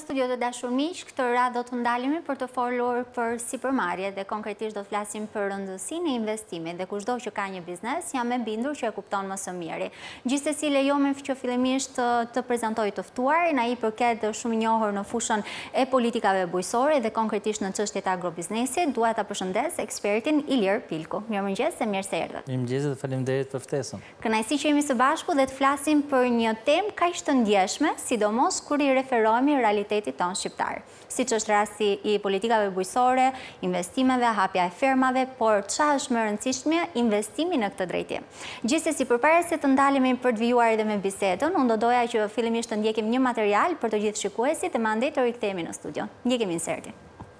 studio të dashur miq, këtë radhë do të ndalemi për të folur për sipërmarrje dhe konkretisht do të flasim për rëndësinë e investimit dhe kushdo që ka një biznes, jam e bindur që e kupton më së miri. Gjithsesi lejome që fillimisht të prezantoj të ftuarin, ai përket shumë i njohur në fushën e politikave bujqësore dhe konkretisht në çështjet e agrobiznesit. Dua ta përshëndes ekspertin Ilir Pilku. Mirëmëngjes dhe mirë se erdhët. Mirëmëngjes dhe faleminderit për ftesën. Kënaqësi që jemi së bashku dhe të flasim për një temë kaq të ndjeshme, sidomos kur i referohemi realitetit tonë shqiptar. Siç është rasti i politikave bujqësore, investimeve, hapja e fermave, por çfarë është më rëndësishme, investimi në këtë drejtim. Gjithsesi, përpara se të ndalemi për të vijuar edhe me bisedën, unë do doja që fillimisht të ndjekim një material për të gjithë shikuesit e mandej të rikthehemi në studio. Ndjekim insertin.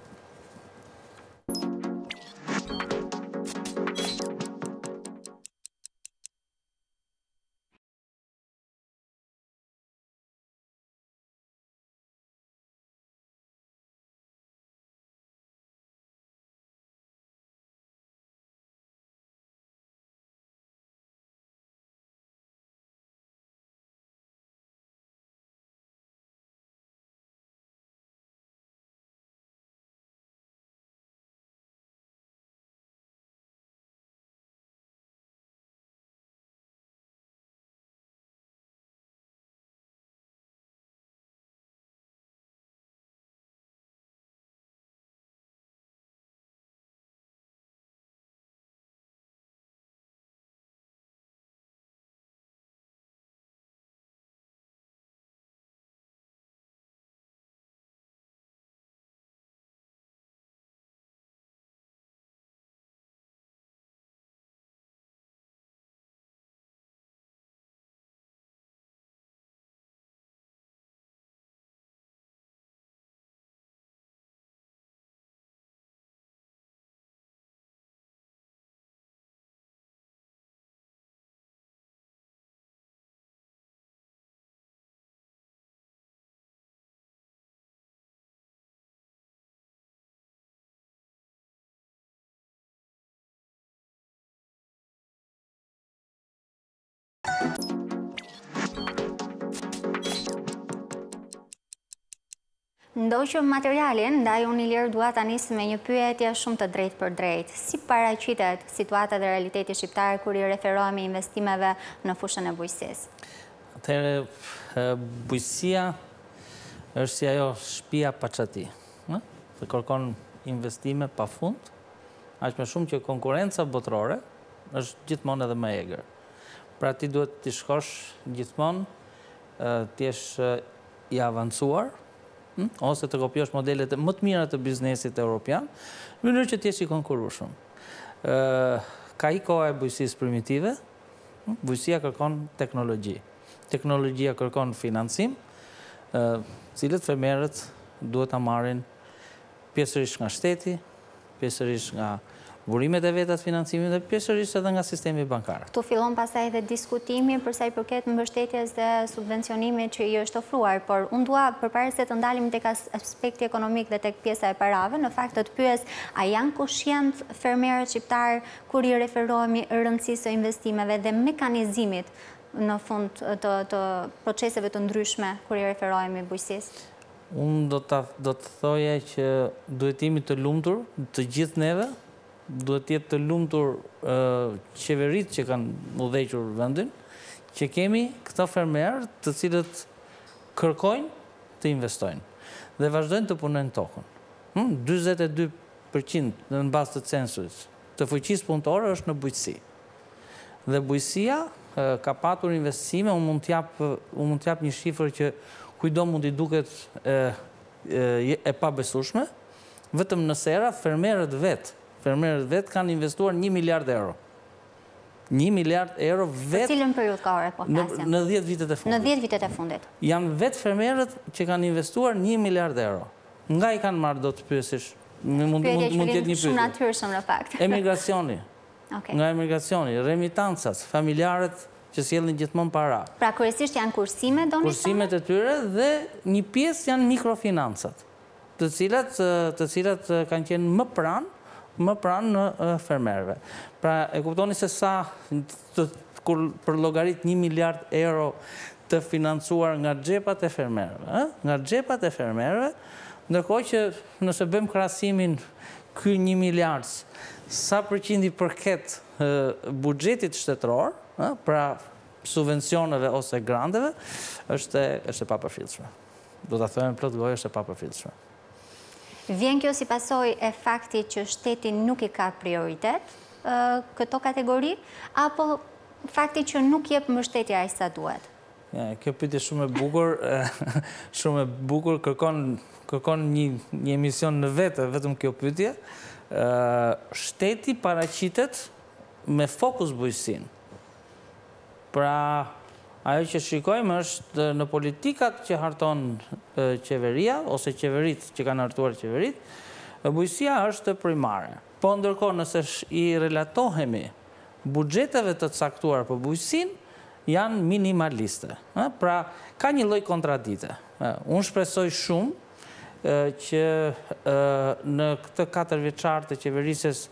Ndoqë materialin, ndaj unë Ilir dua ta nis me një pyetje shumë të drejtë për drejtë. Si paraqitet situata dhe realiteti shqiptar kur i referohemi investimeve në fushën e bujqësisë? Atëherë, bujqësia është si ajo shtëpia pa çati, që kërkon investime pafund, aq më shumë që konkurenca botërore është gjithmonë edhe më e egër. Pra ti duhet të shkosh gjithmonë, të jesh i avancuar, ose të kopjosh modelet më të mira të biznesit evropian, në mënyrë që të jesh i konkurrueshëm. Ka i koha e bujqësisë primitive, bujqësia kërkon teknologji. Teknologjia kërkon financim, cilët fermerët duhet ta marrin pjesërisht nga shteti, pjesërisht nga burimet e veta të financimit dhe pjesërisht edhe nga sistemi bankar. Këtu fillon pastaj edhe diskutimi për sa i përket mbështetjes dhe subvencionimit që i është ofruar, por unë dua përpara se të ndalemi tek aspekti ekonomik dhe tek pjesa e parave, në fakt të pyes, a janë koshient fermerët shqiptar kur i referohemi rëndësisë së investimeve dhe mekanizimit në fund të proceseve të ndryshme kur i referohemi bujqësisë? Unë do të thoja që duhet jemi të lumtur, të gjithë neve, duhet jetë të lumtur qeveritë që kanë udhëhequr vendin, që kemi këta fermerë të cilët kërkojnë të investojnë dhe vazhdojnë të punojnë tokën. 42% në bazë të censusit të fuqisë punëtore është në bujqësi. Dhe bujqësia ka patur investime, unë mund t'jap një shifër që kujdo mund i duket e pabesueshme, vetëm në sera fermerët vetë kanë investuar 1 miliard euro. 1 miliard euro vetë... Për cilën periudhë kohore po flasim? Në 10 vitet e fundit. Në 10 vitet e fundit. Janë vetë fermerët që kanë investuar 1 miliard euro. Nga i kanë marrë, do të pyesish? Mund të jetë një pyetje. Shumë natyrshëm në fakt. Emigracioni. Nga emigracioni, remitancat, familjarët që sjellin gjithmonë para. Pra kryesisht janë kursime, doni thënë? Kursimet e tyre dhe një pjesë janë mikrofinancat, të cilat kanë qenë më pranë në fermerëve. Pra, e kuptoni se sa për llogarit 1 miliard euro të financuar nga xhepat e fermerëve, nga xhepat e fermerëve, ndërkohë që nëse bëjmë krahasimin ky 1 miliard, sa përqind i përket buxhetit shtetëror, pra subvencioneve ose granteve, është e papërfillshme. Do ta them plot gojë, është e papërfillshme. Vjen kjo si pasojë e faktit që shteti nuk i ka prioritet këto kategori, apo fakti që nuk jep mbështetje aq sa duhet? Kjo pyetje shumë e bukur, shumë e bukur, kërkon një emision në vetë, vetëm kjo pyetje. Shteti paraqitet me fokus bujqësinë. Pra, ajo që shikojmë është në politikat që harton qeveria, ose qeverit që kanë hartuar qeverit, bujqësia është primare. Po ndërkohë nëse i relatohemi buxheteve të caktuar për bujqësinë, janë minimaliste. Pra, ka një lloj kontradikte. Unë shpresoj shumë që në këtë 4 vjeçar të qeverisjes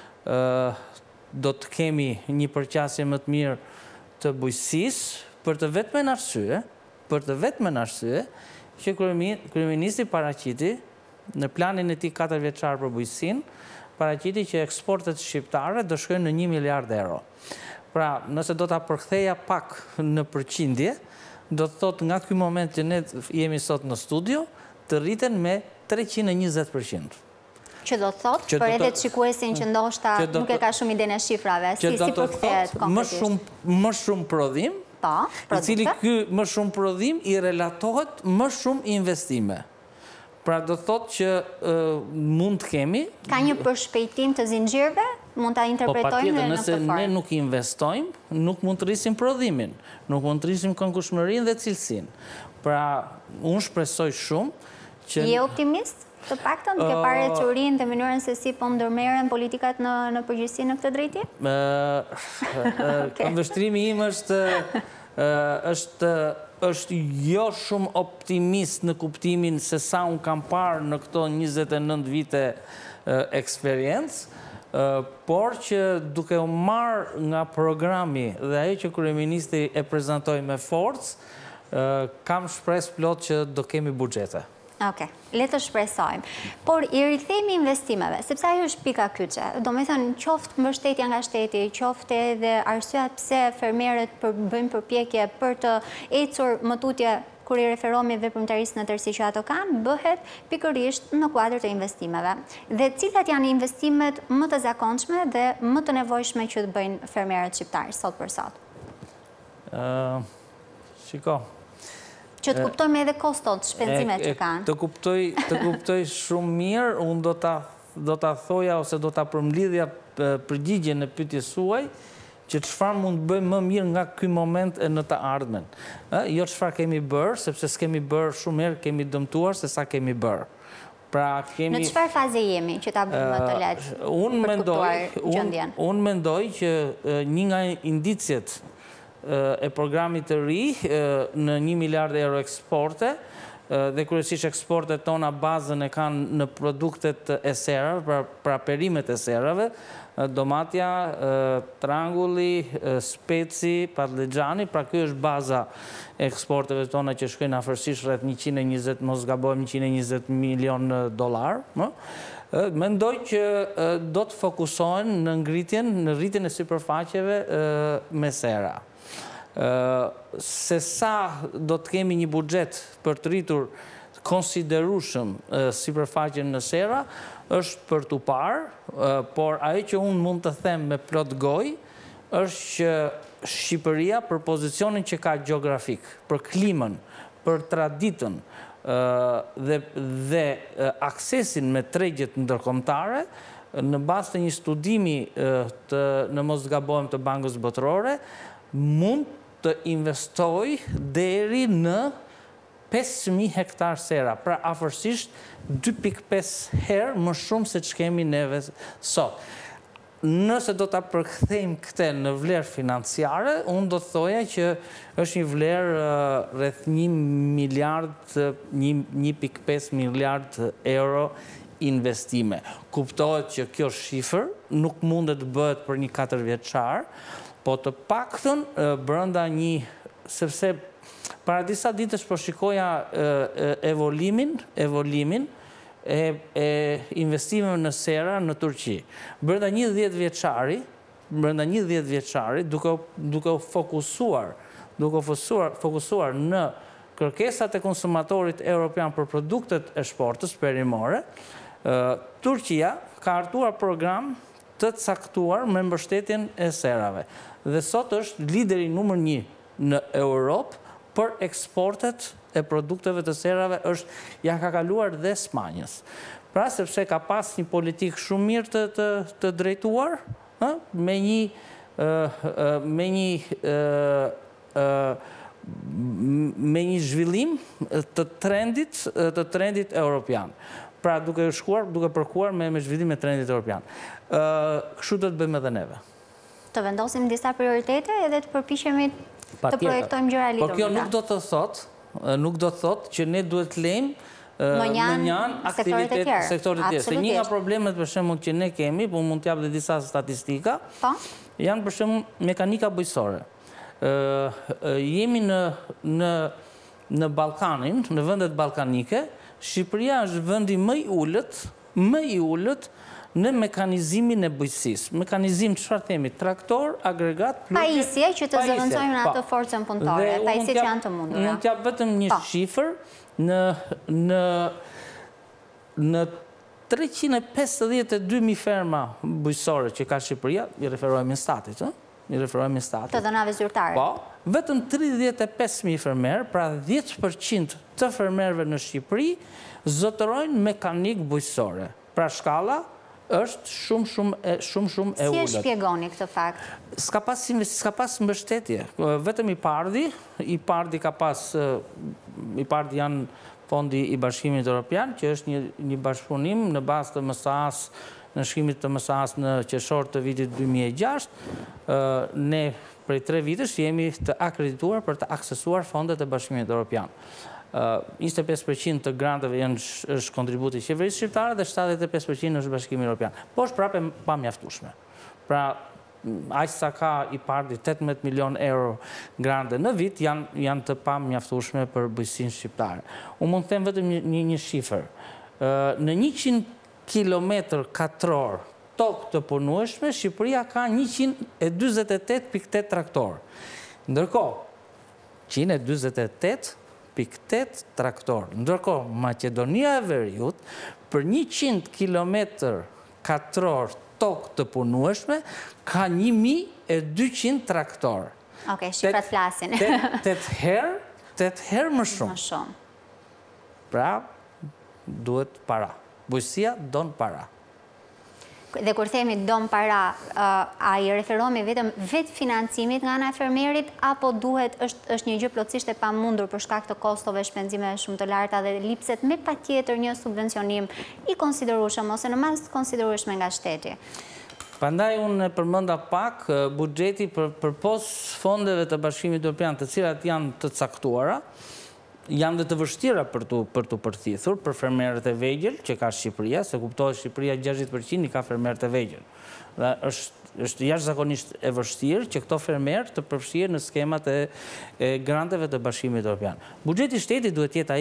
do të kemi një përqasje më të mirë të bujqësisë, për të vetmen arsye që kryeministri paraqiti në planin e tij 4 vjeçar për bujqësinë, paraqiti që eksportet shqiptare do shkojnë në 1 miliard euro. Pra, nëse do ta përktheja pak në përqindje, do të thotë nga ky moment që ne jemi sot në studio, të rriten me 320%. Që do të thotë, për edhe të shikuesin që ndoshta nuk e ka shumë ide në shifrave, si përkthehet konkretisht? Më shumë prodhim, i cili ky më shumë prodhim i relatohet më shumë investime. Pra do të thotë që mund të kemi... Ka një përshpejtim të zinxhirëve? Mund ta interpretojmë në këtë formë? Nëse ne nuk investojmë, nuk mund të rrisim prodhimin, nuk mund të rrisim këndshmërinë dhe cilësinë. Pra, unë shpresoj shumë që... Je optimist? Të paktën, duke parë teorinë dhe mënyrën se si po ndërmerren politikat në përgjithësi në këtë drejtim? Këndvështrimi im është jo shumë optimist në kuptimin se sa unë kam parë në këto 29 vite eksperiencë, por që duke u marrë nga programi dhe ajo që kryeministri e prezantoi me forcë, kam shpresë plot që do kemi buxhete. Okej, le të shpresojmë. Por i rikthehemi investimeve, sepse ajo është pika kyçe. Domethënë, qoftë mbështetja nga shteti, qoftë edhe arsyeja pse fermerët bëjnë përpjekje për të ecur më tutje kur i referohemi veprimtarisë në tërësi që ato kanë, bëhet pikërisht në kuadër të investimeve. Dhe cilat janë investimet më të zakonshme dhe më të nevojshme që të bëjnë fermerët shqiptarë sot për sot? Shiko. Që të kuptojmë edhe kostot, shpenzimet që kanë. Të kuptoj shumë mirë, unë do ta thoja ose do ta përmbledhja përgjigjen në pyetjes suaj, që çfarë mund të bëjmë më mirë nga ky moment e në të ardhmen. Jo çfarë kemi bërë, sepse s'kemi bërë shumë herë, kemi dëmtuar se sa kemi bërë. Pra kemi... Në çfarë faze jemi që ta bëjmë më të lehtë për kuptuar gjendjen? Unë mendoj që një nga indicjet e programit të ri në 1 miliard euro eksporte, dhe kryesisht eksportet tona bazën e kanë në produktet e serave, pra perimet e serave, domatja, trangulli, speci, patlıxhani, pra kjo është baza e eksporteve tona që shkojnë afërsisht rreth 120, mos gabojmë, 120 milion dollar. Mendoj që do të fokusohen në rritjen e sipërfaqeve me sera. Se sa do të kemi një buxhet për të rritur konsiderueshëm sipërfaqen në sera, është për tu parë, por ajo që unë mund të them me plot gojë është që Shqipëria për pozicionin që ka gjeografik, për klimën, për traditën dhe aksesin me tregjet ndërkombëtare, në bazë të një studimi në mos gabojmë të Bankës Botërore, mund të investoj deri në 5.000 hektar sera, pra afërsisht 2.5 herë më shumë se që kemi neve sot. Nëse do të përkthejmë këte në vlerë financiare, unë do të thoja që është një vlerë rreth 1.5 miliard euro investime. Kuptohet që kjo shifër nuk mundet bëhet për një 4 vjeçar, po të paktën brenda sepse para disa ditësh po shikoja evolimin e investimeve në sera në Turqi. Brenda një 10 vjeçari, duke fokusuar në kërkesat e konsumatorit evropian për produktet e shportës perimore, Turqia ka hartuar program të caktuar me mbështetjen e serave. Dhe sot është lideri numër 1 në Europë për eksportet e produkteve të serave, ja ka kaluar dhe Spanjës. Pra, sepse ka pas një politikë shumë mirë të drejtuar, me një zhvillim të trendit europian. Pra, duke përkuar me zhvillim e trendit europian. Kështu do të bëjmë edhe neve. Të vendosim disa prioritete edhe të përpiqemi të projektojmë gjëra lidhur. Por kjo nuk do të thotë që ne duhet lejmë më njanë aktivitet sektorit tjerë. Se një nga problemet për shembull që ne kemi, po mund t'jap dhe disa statistika, janë për shembull mekanika bujqësore. Jemi në Ballkanin, në vendet ballkanike, Shqipëria është vendi më i ulët në mekanizimin e bujqësisë. Mekanizim, çfarë themi? Traktor, agregat, pluhje. Pajisje që të zëvendësojmë atë forcën punëtore, pajisje që janë të mundura. Mund t'jap vetëm një shifër në 352.000 ferma bujqësore që ka Shqipëria, i referohemi statit, të dhënave zyrtare. Po, vetëm 35.000 fermerë, pra 10% të fermerëve në Shqipëri zotërojnë mekanik bujqësore. Pra shkalla është shumë e ullët. Si e shpjegoni këtë fakt? S'ka pas mbështetje. Vetëm i pardi ka pas, i pardi janë fondi i Bashkimit Evropian, që është një bashkëpunim në bazë të MSA-s, në shkrimit të MSA-s në qershor të vitit 2006. Ne prej 3 vitësh jemi të akredituar për të aksesuar fondet e Bashkimit Evropian. 25% të granteve është kontributi i qeverisë shqiptare dhe 75% është Bashkimi Evropian. Po është prapë pa mjaftueshme. Pra, aq sa ka i pardi 18 milion euro grante në vit, janë të pa mjaftueshme për bujqësinë shqiptare. Unë mund të them vetëm një shifër. Në 100 kilometër katror tokë të punueshme, Shqipëria ka 128.8 traktor. Ndërkohë, 128.8 traktor. Ndërkohë, Maqedonia e Veriut, për 100 kilometër katror tokë të punueshme, ka 1.200 traktor. Oke, shifrat flasin. 8 herë më shumë. Pra, duhet para. Bujqësia don para. Dhe kur themi don para, a i referohemi vetëm vetë financimit nga ana e fermerit, apo duhet është një gjë plotësisht e pamundur për shkak të kostove, shpenzimeve shumë të larta dhe lipset me patjetër një subvencionim i konsiderueshëm ose në mas konsiderueshme nga shteti? Prandaj unë përmenda pak buxheti përpos fondeve të Bashkimit Evropian, të cilat janë të caktuara, janë dhe të vështira për të përthithur për fermerët e vegjël që ka Shqipëria, se kuptohet Shqipëria 60% i ka fermerët e vegjël. Dhe është jashtëzakonisht e vështirë që këto fermerë të përfshirë në skemat e granteve të Bashkimit Evropian. Buxheti shtetit duhet jetë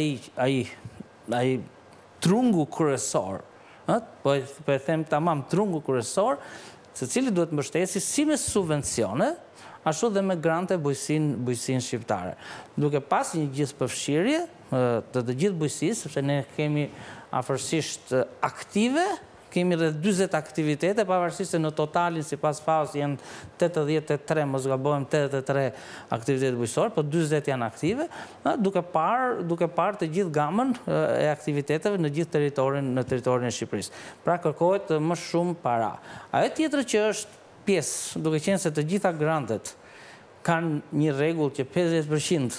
ai trungu kryesor, po e them tamam trungu kryesor, se cili duhet mbështesi si me subvencione, ashtu dhe me grante bujqësinë shqiptare. Duke pas një gjithë përfshirje të gjithë bujqësisë, sepse ne kemi afërsisht aktive, kemi rreth 40 aktivitete, pavarësisht se në totalin sipas FAO-s janë 83, mos gabojmë 83 aktivitete bujqësore, po 40 janë aktive, duke parë të gjithë gamën e aktiviteteve në gjithë territorin e Shqipërisë. Pra kërkohet më shumë para. Ajo tjetër që është pjesë, duke qenë se të gjitha grantet kanë një rregull që 50%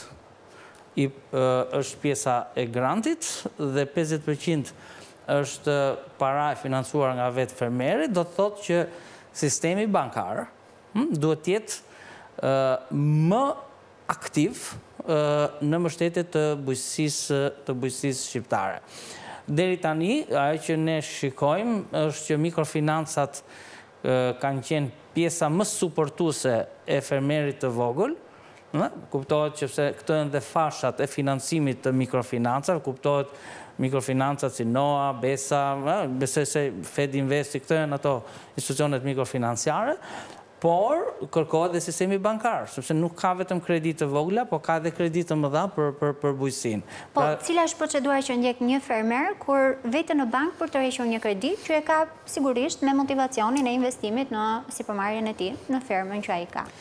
është pjesa e grantit dhe 50% është para e financuar nga vetë fermeri, do të thotë që sistemi bankar duhet jetë më aktiv në mbështetje të bujqësisë shqiptare. Deri tani, ajo që ne shikojmë është që mikrofinancat kanë qenë pjesa më suportuese e fermerit të vogël, kuptohet që këto janë dhe fashat e financimit të mikrofinancave, kuptohet mikrofinancat si NOA, BESA, besoj se Fed Investi, këto janë ato institucionet mikrofinanciare, por kërkohet dhe sistemi bankar, sepse nuk ka vetëm kreditë të vogla, po ka dhe kreditë të mëdha për bujqësinë. Po, cila është procedura që ndjek një fermer kur vete në bank për të hequr një kredi që e ka sigurisht me motivacionin e investimit në sipërmarrjen e tij, në fermën që ai ka?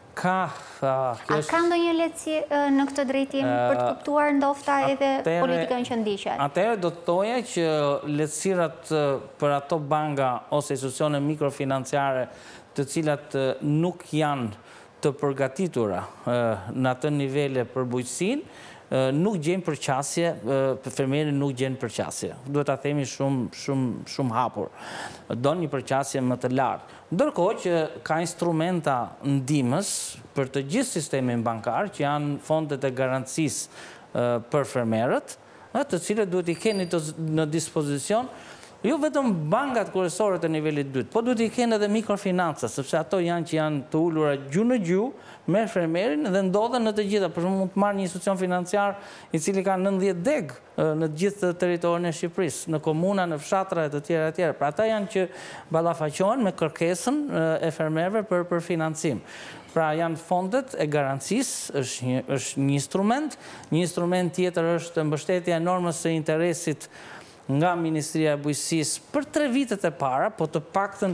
A ka ndonjë lehtësi në këtë drejtim për të kuptuar ndofta edhe politikën që ndiqet? Atëherë do të thoja që lehtësirat për ato banka ose institucione mikrofinanciare të cilat nuk janë të përgatitura në atë nivele për bujqësinë, nuk gjenë përqasje, fermeri nuk gjenë përqasje. Duhet ta themi shumë hapur. Do një përqasje më të lartë. Ndërkohë që ka instrumenta ndihmës për të gjithë sistemin bankar, që janë fondet e garancisë për fermerët, të cilët duhet i keni në dispozicion jo vetëm bankat kryesore të nivelit 2, po duhet i kenë edhe mikrofinanca, sepse ato janë që janë të ulura gjuhë në gjuhë me fermerin dhe ndodhen në të gjitha. Për shembull, mund të marrë një institucion financiar i cili ka 90 deg në të gjithë territorin e Shqipërisë, në komuna, në fshatra e të tjera. Pra ata janë që ballafaqohen me kërkesën e fermerëve për financim. Pra janë fondet e garancisë, është një instrument tjetër është mbështetja e normës së interesit nga Ministria e Bujqësisë për 3 vitet e para, po të paktën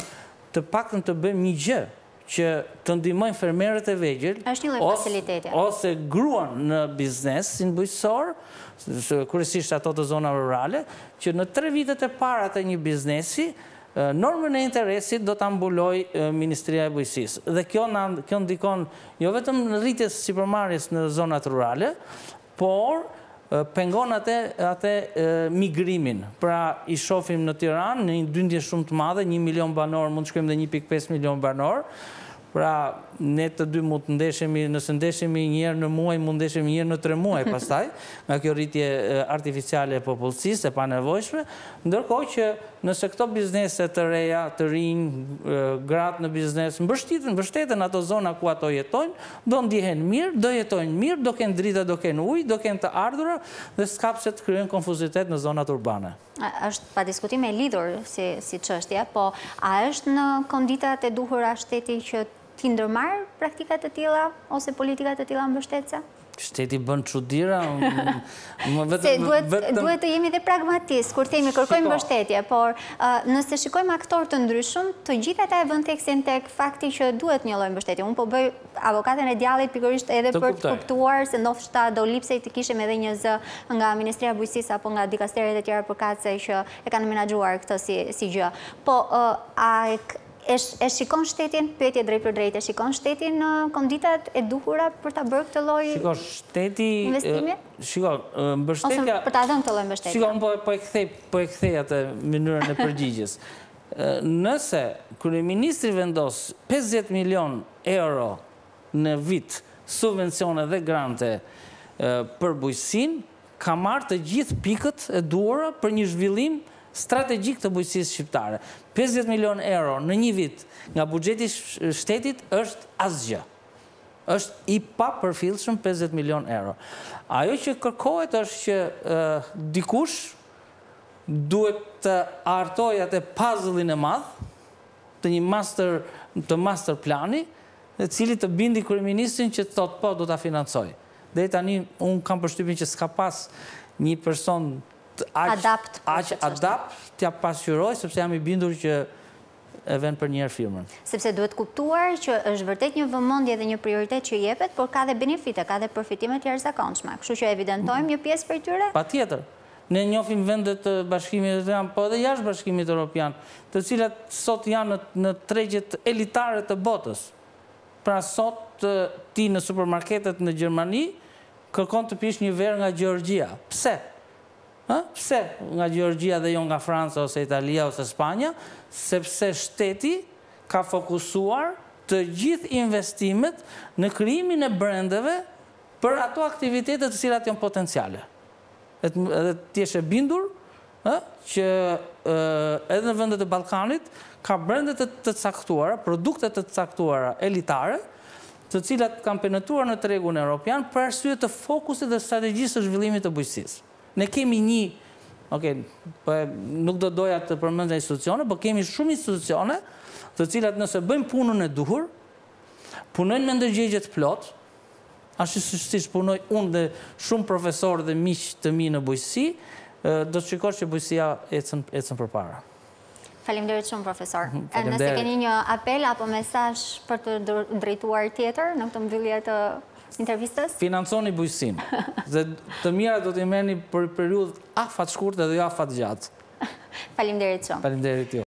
të bëjmë një gjë që të ndihmojnë fermerët e vegjël ose gruan në biznesin bujqësor, kryesisht ato të zona rurale, që në 3 vitet e para të një biznesi normën e interesit do ta mbuloj Ministria e Bujqësisë. Dhe kjo ndikon jo vetëm në rritjes së sipërmarrjes në zonat rurale, por pengon atë migrimin. Pra i shohim në Tiranë në një dyndje shumë të madhe, 1 milion banor, mund të shkojmë dhe 1.5 milion banor. Pra ne të dy mund të ndeshemi, nëse ndeshemi një herë në muaj, mund ndeshemi një herë në 3 muaj pastaj, nga kjo rritje artificiale e popullsisë, e panevojshme, ndërkohë që nëse këto biznese të reja, të rinj, gratë në biznes, mbështeten ato zona ku ato jetojnë, do ndihen mirë, do jetojnë mirë, do kenë drita, do kenë ujë, do kenë të ardhura dhe s'ka pse të krijojnë konfuzitet në zonat urbane. Është pa diskutim e lidhur si çështje, po a është në konditat e duhura shteti që ti ndërmarr praktika të tilla ose politika të tilla mbështetëse? Shteti bën çuditëra. Duhet të jemi dhe pragmatistë kur themi kërkojmë mbështetje, por nëse shikojmë aktorë të ndryshëm, të gjithë ata e vënë theksin tek fakti që duhet një lloj mbështetje. Unë po bëj avokaten e djallit pikërisht edhe për të kuptuar se ndoshta do lipsej të kishim edhe një zë nga Ministria e Bujqësisë apo nga dikasteret e tjera përkatëse që e kanë menaxhuar këtë si gjë. Po e shikon shtetin, pyetje drejt për drejt, e shikon shtetin në konditat e duhura për ta bërë këtë lloj investimi? Mbështetja... Ose për ta dhënë këtë lloj mbështetje? Po e kthej atë mënyrën e përgjigjes. Nëse kryeministri vendos 50 milion euro në vit subvencione dhe grante për bujqësinë, ka marrë të gjithë pikët e duhura për një zhvillim strategjik të bujqësisë shqiptare. 50 milion euro në një vit nga buxheti shtetit është asgjë. Është i papërfillshëm 50 milion euro. Ajo që kërkohet është që dikush duhet të artojë atë puzzle-in e madh të një master plani, i cili të bindi kryeministrin që thotë po do ta financoj. Deri tani un kam përshtypjen që s'ka pas një person adapt t'ja pasqyroj, sepse jam i bindur që e vën për njerë firmën. Sepse duhet kuptuar që është vërtet një vëmendje dhe një prioritet që jepet, por ka dhe benefite, ka dhe përfitime të jashtëzakonshme. Kështu që evidentojmë një pjesë prej tyre? Patjetër. Ne njohim vendet të Bashkimit Evropian, po edhe jashtë Bashkimit Evropian, të cilat sot janë në tregjet elitare të botës. Pra sot ti në supermarketet në Gjermani kërkon të pish një verë nga Gjeorgjia. Pse? Pse nga Gjeorgjia dhe jo nga Franca ose Italia ose Spanja? Sepse shteti ka fokusuar të gjithë investimet në krijimin e brendeve për ato aktivitetet të cilat janë potenciale. Edhe ti je bindur që edhe në vendet e Ballkanit, ka brende të caktuara, produkte të caktuara elitare, të cilat kanë penetruar në tregun evropian për arsye të fokusit dhe strategjisë së zhvillimit të bujqësisë. Ne kemi nuk do doja të përmendja institucione, por kemi shumë institucione të cilat nëse bëjmë punën e duhur, punojnë me ndërgjegje të plot, ashtu siç punoj unë dhe shumë profesorë dhe miq të mi në bujqësi, do të shikosh që bujqësia ecën përpara. Faleminderit shumë, profesor. Nëse keni një apel apo mesazh për të drejtuar tjetër në këtë mbyllje të intervistës? Financoni bujqësinë. Dhe të mira do t'i merrni për periudhë afat shkurtë dhe jo afat gjatë. Faleminderit shumë. Faleminderit ju.